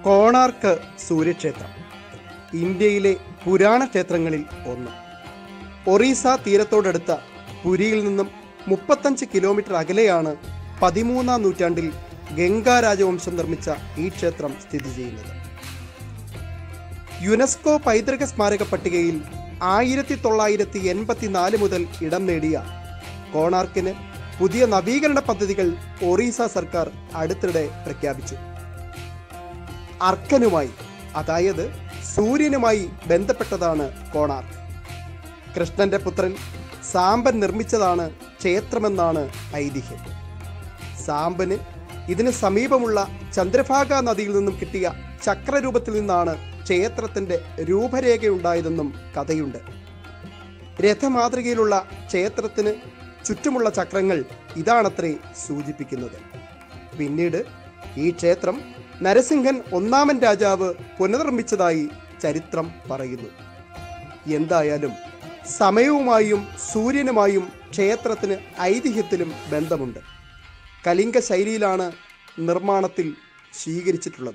കോണാർക്ക് സൂര്യക്ഷേത്രം ഇന്ത്യയിലെ പുരാണ ക്ഷേത്രങ്ങളിൽ ഒന്ന്. ഒറീസ തീരത്തോടടുത്ത പുരിയിൽ നിന്നും 35 കിലോമീറ്റർ അകലെയാണ് 13-ാം നൂറ്റാണ്ടിൽ ഗംഗാ രാജവംശം നിർമ്മിച്ച ഈ ക്ഷേത്രം സ്ഥിതി ചെയ്യുന്നത്. യുനെസ്കോ പൈതൃക സ്മാരക പട്ടികയിൽ 1984 മുതൽ ഇടം നേടിയ കോണാർക്കിന് പുതിയ നവീകരണ പദ്ധതികൾ ഒറീസ സർക്കാർ അടുത്തിടെ പ്രഖ്യാപിച്ചു. അർക്കനുമായി, അതായത് സൂര്യനുമായി ബന്ധപ്പെട്ടതാണ് കോണാർക്ക്. കൃഷ്ണന്റെ പുത്രൻ സാമ്പൻ നിർമ്മിച്ചതാണ് ക്ഷേത്രമെന്നാണ് ഐതിഹ്യം. സാമ്പന് ഇതിന് സമീപമുള്ള ചന്ദ്രഭാഗ നദിയിൽ നിന്നും കിട്ടിയ ചക്രരൂപത്തിൽ നിന്നാണ് ക്ഷേത്രത്തിന്റെ രൂപരേഖയുണ്ടായതെന്നും കഥയുണ്ട്. രഥമാതൃകയിലുള്ള ക്ഷേത്രത്തിന് ചുറ്റുമുള്ള ചക്രങ്ങൾ ഇതാണത്രേ സൂചിപ്പിക്കുന്നത്. പിന്നീട് ഈ ക്ഷേത്രം നരസിംഹൻ 1-ാമൻ രാജാവ് പുനർനിർമ്മിച്ചതായി ചരിത്രം പറയുന്നു. എന്തായാലും സമയവുമായും സൂര്യനുമായും ക്ഷേത്രത്തിന് ഐതിഹ്യത്തിലും ബന്ധമുണ്ട്. കലിംഗ ശൈലിയിലാണ് നിർമ്മാണത്തിൽ സ്വീകരിച്ചിട്ടുള്ളത്.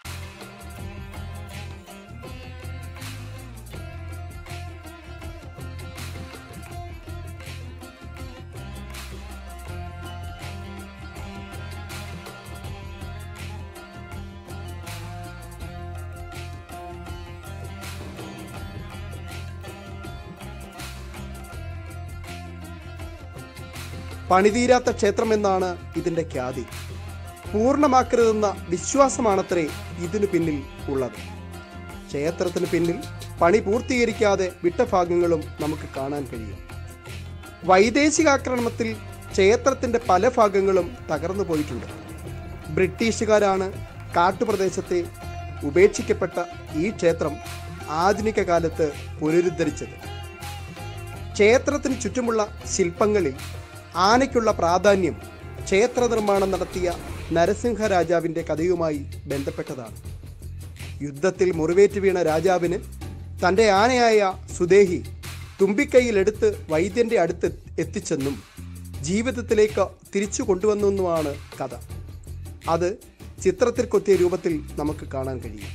പണിതീരാത്ത ക്ഷേത്രമെന്നാണ് ഇതിൻ്റെ ഖ്യാതി. പൂർണ്ണമാക്കരുതെന്ന വിശ്വാസമാണത്രേ ഇതിനു പിന്നിൽ ഉള്ളത്. ക്ഷേത്രത്തിന് പിന്നിൽ പണി പൂർത്തീകരിക്കാതെ വിട്ട ഭാഗങ്ങളും നമുക്ക് കാണാൻ കഴിയും. വൈദേശികാക്രമണത്തിൽ ക്ഷേത്രത്തിൻ്റെ പല ഭാഗങ്ങളും തകർന്നു പോയിട്ടുണ്ട്. ബ്രിട്ടീഷുകാരാണ് കാട്ടുപ്രദേശത്തെ ഉപേക്ഷിക്കപ്പെട്ട ഈ ക്ഷേത്രം ആധുനിക കാലത്ത് പുനരുദ്ധരിച്ചത്. ക്ഷേത്രത്തിന് ചുറ്റുമുള്ള ശില്പങ്ങളിൽ ആനയ്ക്കുള്ള പ്രാധാന്യം ക്ഷേത്ര നിർമ്മാണം നടത്തിയ നരസിംഹ രാജാവിൻ്റെ കഥയുമായി ബന്ധപ്പെട്ടതാണ്. യുദ്ധത്തിൽ മുറിവേറ്റ് വീണ രാജാവിന് തൻ്റെ ആനയായ സുദേഹി തുമ്പിക്കൈയിലെടുത്ത് വൈദ്യൻ്റെ അടുത്ത് എത്തിച്ചെന്നും ജീവിതത്തിലേക്ക് തിരിച്ചു കൊണ്ടുവന്നെന്നുമാണ് കഥ. അത് ചിത്രത്തിൽ കൊത്തിയ രൂപത്തിൽ നമുക്ക് കാണാൻ കഴിയും.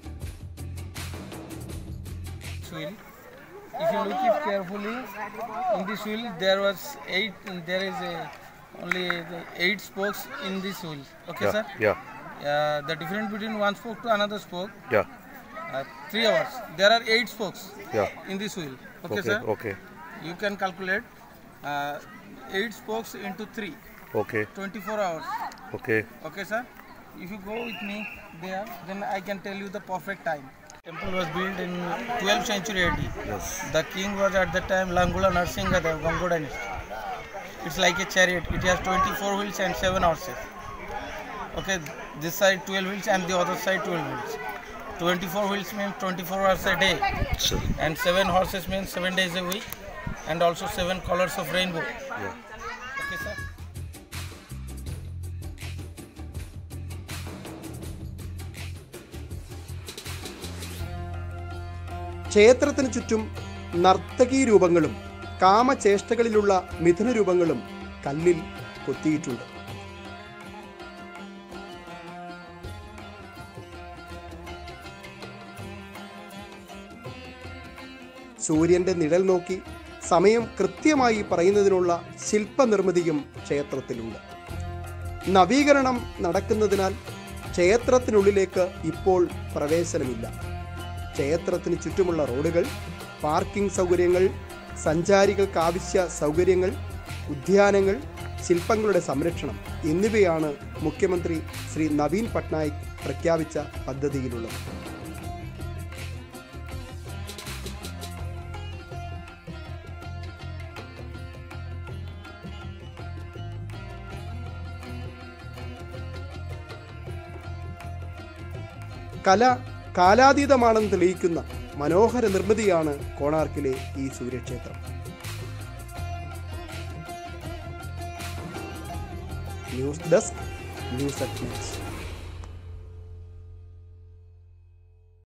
If you look it carefully, in this wheel there is only 8 spokes in this wheel. Okay, yeah, sir? Yeah. The difference between one spoke to another spoke. Yeah. 3 hours. There are 8 spokes. Yeah. In this wheel. Okay, sir? Okay. You can calculate 8 spokes into 3. Okay. 24 hours. Okay. Okay, sir? If you go with me there, then I can tell you the perfect time. Temple was built in 12th century AD. Yes. The king was at that time Langula Narsingha, the Gango dynasty. It's like a chariot. It has 24 wheels and 7 horses. Okay, this side 12 wheels and the other side 12 wheels. 24 wheels means 24 hours a day. Sure. And 7 horses means 7 days a week. And also 7 colors of rainbow. Yeah. Okay, sir? ക്ഷേത്രത്തിന് ചുറ്റും നർത്തകീ രൂപങ്ങളും കാമചേഷ്ടകളിലുള്ള മിഥുന രൂപങ്ങളും കല്ലിൽ കൊത്തിയിട്ടുണ്ട്. സൂര്യന്റെ നിഴൽ നോക്കി സമയം കൃത്യമായി പറയുന്നതിനുള്ള ശില്പനിർമ്മിതിയും ക്ഷേത്രത്തിലുണ്ട്. നവീകരണം നടക്കുന്നതിനാൽ ക്ഷേത്രത്തിനുള്ളിലേക്ക് ഇപ്പോൾ പ്രവേശനമില്ല. ക്ഷേത്രത്തിന് ചുറ്റുമുള്ള റോഡുകൾ, പാർക്കിംഗ് സൗകര്യങ്ങൾ, സഞ്ചാരികൾക്ക് ആവശ്യ സൗകര്യങ്ങൾ, ഉദ്യാനങ്ങൾ, ശില്പങ്ങളുടെ സംരക്ഷണം എന്നിവയാണ് മുഖ്യമന്ത്രി ശ്രീ നവീൻ പട്നായിക് പ്രഖ്യാപിച്ച പദ്ധതിയിലുള്ളത്. കല കാലാതീതമാണെന്ന് തെളിയിക്കുന്ന മനോഹര നിർമ്മിതിയാണ് കോണാർക്കിലെ ഈ സൂര്യക്ഷേത്രം. News desk, news at news.